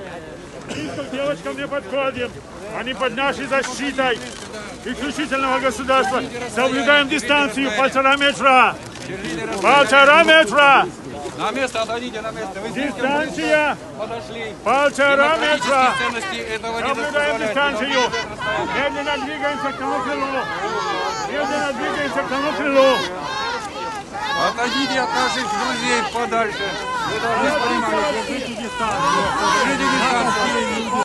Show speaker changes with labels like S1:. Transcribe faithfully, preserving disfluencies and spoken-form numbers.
S1: Близко к девочкам не подходим. Они под нашей защитой исключительного государства. Соблюдаем дистанцию. Полтора метра. Полтора метра.
S2: На место отойдите, на место. Вы
S1: Дистанция.
S2: подошли.
S1: Полтора метра.
S2: Этого не
S1: Соблюдаем
S2: дозволяют.
S1: дистанцию. Медленно двигаемся к тому крылу. Медленно двигаемся к тому крылу.
S2: Отойдите от наших друзей подальше. Вы должны понимать, держите дистанцию. Держите дистанцию.